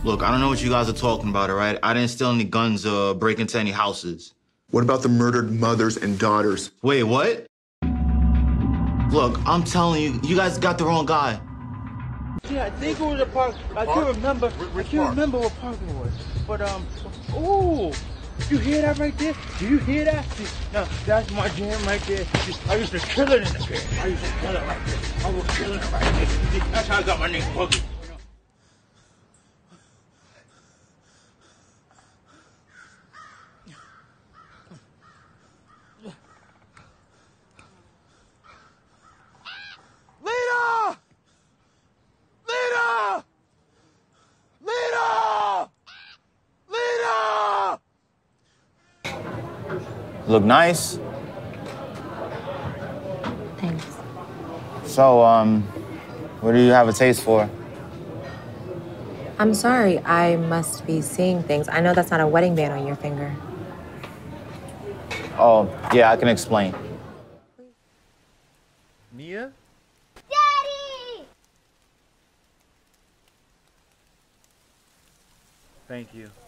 Look, I don't know what you guys are talking about, all right? I didn't steal any guns or break into any houses. What about the murdered mothers and daughters? Wait, what? Look, I'm telling you, you guys got the wrong guy. Yeah, I think it was a park. I can't remember. I can't remember what park it was. But oh, you hear that right there? Do you hear that? No, that's my jam right there. I used to kill it in the pit. I used to kill it right there. I was killing it right there. That's how I got my name Boogie. Look nice. Thanks. So, what do you have a taste for? I'm sorry, I must be seeing things. I know that's not a wedding band on your finger. Oh, yeah, I can explain. Mia? Daddy! Thank you.